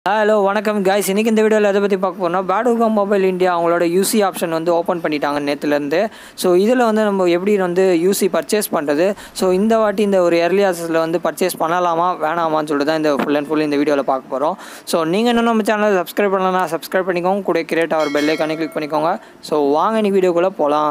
Hello வணக்கம் guys இன்னைக்கு இந்த வீடியோல எதை பத்தி பார்க்க போறோம்னா BattlegroundMobile India அவங்களோட UC ஆப்ஷன் வந்து ஓபன் பண்ணிட்டாங்க நேத்துல இருந்து. சோ இதுல வந்து நம்ம எப்படி வந்து UC பர்ச்சேஸ் பண்றது, சோ இந்த வாட்டி இந்த ஒரு early accessல வந்து பர்ச்சேஸ் பண்ணலாமா வேணாமான்னு சொல்லிட்டு தான் இந்த full and full இந்த வீடியோல பார்க்க போறோம். சோ நீங்க இன்னும் நம்ம சேனலை சப்ஸ்கிரைப் பண்ணலனா சப்ஸ்கிரைப் பண்ணிக்கோங்க, கூட கிரியேட் அவர் பெல் ஐகானை கிளிக் பண்ணிக்கோங்க. சோ வாங்க இந்த வீடியோக்குள்ள போலாம்.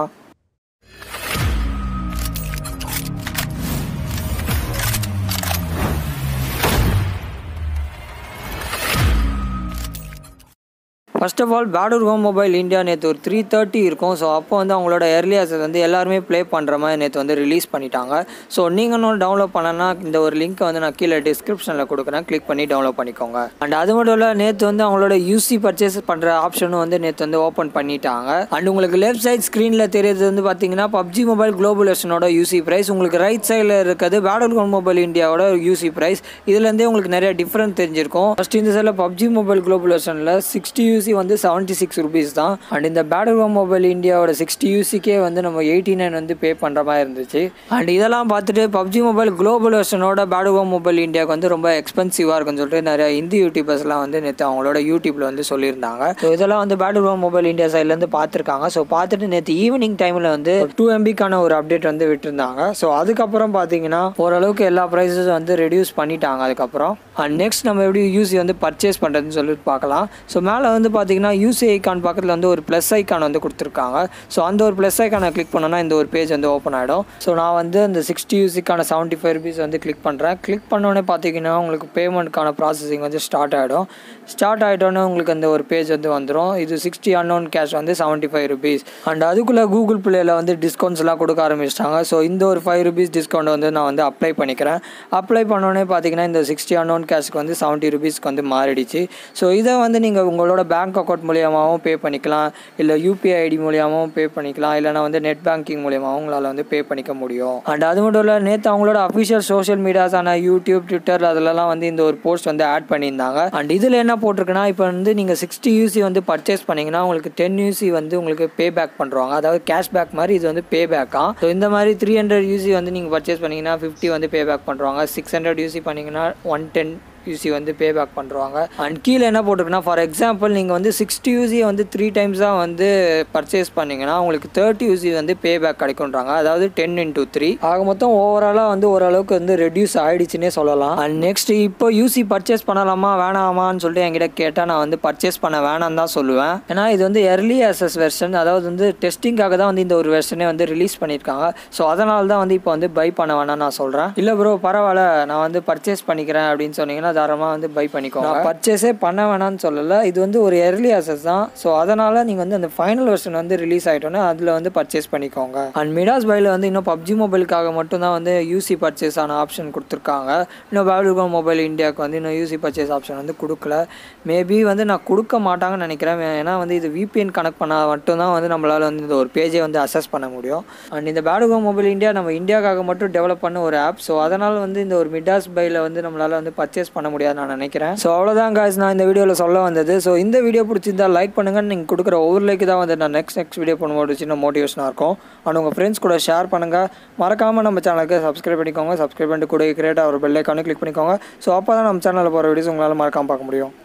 First of all, BattlegroundMobile India நேற்று ஒரு 3:30 இருக்கும். ஸோ அப்போ வந்து அவங்களோட early access வந்து எல்லாருமே ப்ளே பண்ணுற மாதிரி நேற்று வந்து ரிலீஸ் பண்ணிட்டாங்க. ஸோ நீங்கள் இன்னும் டவுன்லோட் பண்ணனா இந்த ஒரு லிங்க்கை வந்து நான் கீழே டிஸ்கிரிப்ஷனில் கொடுக்குறேன், கிளிக் பண்ணி டவுன்லோட் பண்ணிக்கோங்க. அண்ட் அது மட்டும் இல்லை, நேற்று வந்து அவங்களோட UC பர்ச்சேஸ் பண்ணுற ஆப்ஷனும் வந்து நேற்று வந்து ஓப்பன் பண்ணிட்டாங்க. அண்ட் உங்களுக்கு லெஃப்ட் சைட் ஸ்க்ரீனில் தெரியுது வந்து பார்த்தீங்கன்னா PUBG Mobile Global வெர்ஷனோட UC ப்ரைஸ், உங்களுக்கு ரைட் சைடில் இருக்கிறது BattlegroundMobile Indiaவோட UC ப்ரைஸ். இதுலேருந்தே உங்களுக்கு நிறைய டிஃப்ரெண்ட் தெரிஞ்சிருக்கும். ஃபர்ஸ்ட் இந்த சைடில் PUBG Mobile Global வெர்ஷனில் 60 UC வந்து 76 rupees தான். அண்ட் இந்த BattlegroundMobile Indiaவோட 60 UCக்கே வந்து நம்ம 89 வந்து பே பண்ணுற மாதிரி இருந்துச்சு. அண்ட் இதெல்லாம் பார்த்துட்டு PUBG Mobile Global வெர்ஷனோட BattlegroundMobile Indiaவுக்கு வந்து ரொம்ப எக்ஸ்பென்சிவாக இருக்குன்னு சொல்லிட்டு நிறைய இந்தி யூடியூபர்ஸ்லாம் வந்து நேற்று அவங்களோட யூடியூப்ல வந்து சொல்லியிருந்தாங்க. ஸோ இதெல்லாம் வந்து BattlegroundMobile India சைட்லேருந்து பார்த்துருக்காங்க. ஸோ பார்த்துட்டு நேற்று ஈவினிங் டைமில் வந்து 2 MBக்கான ஒரு அப்டேட் வந்து விட்டுருந்தாங்க. ஸோ அதுக்கப்புறம் பார்த்தீங்கன்னா ஓரளவுக்கு எல்லா ப்ரைஸஸ் வந்து ரெடியூஸ் பண்ணிட்டாங்க அதுக்கப்புறம். அண்ட் நெக்ஸ்ட் நம்ம எப்படி யூசி வந்து பர்ச்சேஸ் பண்ணுறதுன்னு சொல்லிட்டு பார்க்கலாம். ஸோ மேலே வந்து பார்த்தீங்கன்னா யூசி ஐக்கான் பக்கத்தில் வந்து ஒரு ப்ளஸ் ஐக்கான் வந்து கொடுத்துருக்காங்க. ஸோ அந்த ஒரு ப்ளஸ் ஐக்கானை கிளிக் பண்ணோன்னா இந்த ஒரு பேஜ் வந்து ஓப்பன் ஆகிடும். ஸோ நான் வந்து அந்த 60 யூசிக்கான 75 rupees வந்து கிளிக் பண்ணுறேன். கிளிக் பண்ணோன்னே பார்த்தீங்கன்னா உங்களுக்கு பேமெண்ட்கான ப்ராசஸிங் வந்து ஸ்டார்ட் ஆகிடும். ஸ்டார்ட் ஆகிட்டோன்னே உங்களுக்கு அந்த ஒரு பேஜ் வந்து வந்துடும். இது 60 unknown cash வந்து 75 rupees. அண்ட் அதுக்குள்ளே கூகுள் பிளேயில் வந்து டிஸ்கவுண்ட்ஸ்லாம் கொடுக்க ஆரம்பிச்சிட்டாங்க. ஸோ இந்த ஒரு 5 rupees டிஸ்கவுண்ட் வந்து நான் வந்து அப்ளை பண்ணிக்கிறேன். அப்ளை பண்ணோன்னே பார்த்தீங்கன்னா இந்த 60 unknown cashக்கு வந்து 70 rupeesக்கு வந்து மாறிடுச்சு. ஸோ இதை வந்து நீங்கள் உங்களோட பேங்க் அக்கௌண்ட் மூலியமாகவும் பே பண்ணிக்கலாம், இல்லை UPI ID மூலியமாகவும் பே பண்ணிக்கலாம், இல்லைனா வந்து நெட் பேங்கிங் மூலியமாகவும் உங்களால் வந்து பே பண்ணிக்க முடியும். அண்ட் அது மட்டும் இல்லை, நேற்று அவங்களோட அஃபிஷியல் சோஷியல் மீடியாஸான யூடியூப், ட்விட்டர் அதிலலாம் வந்து இந்த ஒரு போஸ்ட் வந்து ஆட் பண்ணியிருந்தாங்க. அண்ட் இதில் என்ன போட்டிருக்குன்னா, இப்போ வந்து நீங்கள் 60 UC வந்து பர்ச்சேஸ் பண்ணிங்கன்னா உங்களுக்கு 10 UC வந்து உங்களுக்கு பே பேக் பண்ணுறாங்க. அதாவது கேஷ்பேக் மாதிரி இது வந்து பே பேக்கா. ஸோ இந்த மாதிரி 300 UC வந்து நீங்கள் பர்ச்சேஸ் பண்ணிங்கன்னா 50 வந்து பே பேக் பண்ணுறாங்க. 600 UC பண்ணிங்கன்னா 110 UC வந்து பே பேக் பண்ணுறாங்க. அண்ட் கீழே என்ன போட்டிருக்குன்னா, ஃபார் எக்ஸாம்பிள் நீங்கள் வந்து 60 UC வந்து 3 times தான் வந்து பர்ச்சேஸ் பண்ணிங்கன்னா உங்களுக்கு 30 UC வந்து பே பேக் கிடைக்குன்றாங்க. அதாவது 10 into 3 ஆக மொத்தம் ஓவராலாக வந்து ஓரளவுக்கு வந்து ரெடியூஸ் ஆகிடுச்சுன்னே சொல்லலாம். அண்ட் நெக்ஸ்ட் இப்போ UC பர்ச்சேஸ் பண்ணலாமா வேணாமான்னு சொல்லிட்டு என்கிட்ட கேட்டால் நான் வந்து பர்ச்சேஸ் பண்ண வேணான்னு தான் சொல்லுவேன். ஏன்னா இது வந்து early access வெர்ஷன், அதாவது வந்து டெஸ்டிங்காக தான் வந்து இந்த ஒரு வெர்ஷனே வந்து ரிலீஸ் பண்ணியிருக்காங்க. ஸோ அதனால தான் வந்து இப்போ வந்து பை பண்ண வேணாம்னு நான் சொல்கிறேன். இல்லை ப்ரோ பரவாயில்ல நான் வந்து பர்ச்சேஸ் பண்ணிக்கிறேன் அப்படின்னு சொன்னீங்கன்னா தாராளமாக வந்து பை பண்ணிக்கோங்க. பர்ச்சேஸே பண்ண வேணாம்னு சொல்லலை, இது வந்து ஒரு early access தான். ஸோ அதனால் நீங்கள் வந்து அந்த ஃபைனல் வெர்ஷன் வந்து ரிலீஸ் ஆகிட்டோன்னா அதில் வந்து பர்ச்சேஸ் பண்ணிக்கோங்க. அண்ட் மிடாஸ் பையில் வந்து இன்னும் PUBG மொபைலுக்காக மட்டும்தான் வந்து UC பர்ச்சேஸ் ஆன ஆப்ஷன் கொடுத்துருக்காங்க. இன்னும் BattlegroundMobile Indiaவுக்கு வந்து இன்னும் UC பர்ச்சேஸ் ஆப்ஷன் வந்து கொடுக்கல. மேபி வந்து நான் கொடுக்க மாட்டாங்கன்னு நினைக்கிறேன். ஏன்னா வந்து இது VPN கனெக்ட் பண்ணால் மட்டும்தான் வந்து நம்மளால் வந்து இந்த ஒரு பேஜை வந்து அசஸ் பண்ண முடியும். அண்ட் இந்த BattlegroundMobile India நம்ம இந்தியாவுக்காக மட்டும் டெவலப் பண்ண ஒரு ஆப். ஸோ அதனால் வந்து இந்த ஒரு மிடாஸ் பையில் வந்து நம்மளால் வந்து பர்ச்சேஸ் பண்ண முடியாது நான் நினைக்கிறேன். ஸோ அவ்வளோதான் guys நான் இந்த வீடியோவில் சொல்ல வந்தது. ஸோ இந்த வீடியோ பிடிச்சிருந்தா லைக் பண்ணுங்கள். நீங்கள் கொடுக்குற ஒவ்வொரு லைக்கு தான் வந்து நான் நெக்ஸ்ட் வீடியோ பண்ணும்போது சின்ன மோட்டிவேஷனாக இருக்கும். அண்ட் உங்கள் ஃப்ரெண்ட்ஸ் கூட ஷேர் பண்ணுங்கள். மறக்காமல் நம்ம சேனலுக்கு சப்ஸ்கிரைப் பண்ணிக்கோங்க. சப்ஸ்கிரைப் பண்ணிட்டு கூட கிரியேட் ஒரு பெல் ஐகானை கிளிக் பண்ணிக்கோங்க. ஸோ அப்போ தான் நம்ம சேனலில் போகிற வீடியோஸ் உங்களால் மறக்காமல் பார்க்க முடியும்.